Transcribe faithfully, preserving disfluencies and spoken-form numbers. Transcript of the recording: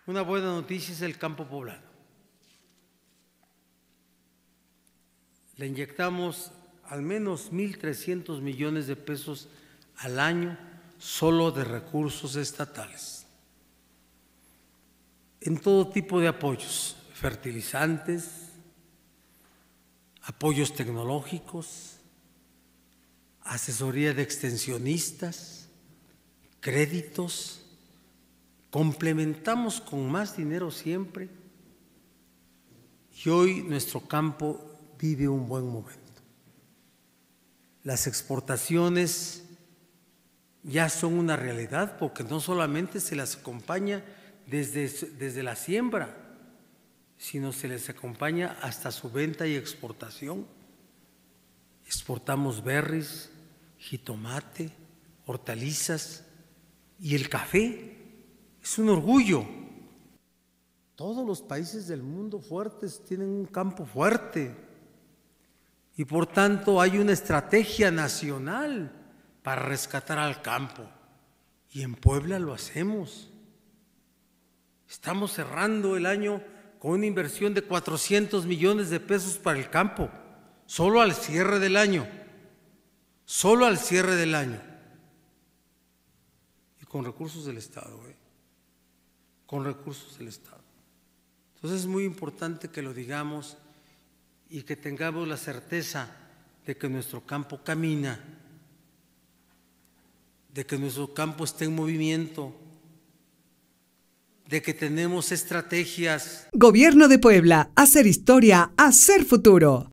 Una buena noticia es el campo poblano. Le inyectamos al menos mil trescientos millones de pesos al año solo de recursos estatales, en todo tipo de apoyos, fertilizantes, apoyos tecnológicos, asesoría de extensionistas, créditos. Complementamos con más dinero siempre y hoy nuestro campo vive un buen momento. Las exportaciones ya son una realidad porque no solamente se las acompaña desde, desde la siembra, sino se les acompaña hasta su venta y exportación. Exportamos berries, jitomate, hortalizas y el café. Es un orgullo. Todos los países del mundo fuertes tienen un campo fuerte y por tanto hay una estrategia nacional para rescatar al campo y en Puebla lo hacemos. Estamos cerrando el año con una inversión de cuatrocientos millones de pesos para el campo, solo al cierre del año, solo al cierre del año y con recursos del Estado, ¿eh? con recursos del Estado. Entonces es muy importante que lo digamos y que tengamos la certeza de que nuestro campo camina, de que nuestro campo está en movimiento, de que tenemos estrategias. Gobierno de Puebla, hacer historia, hacer futuro.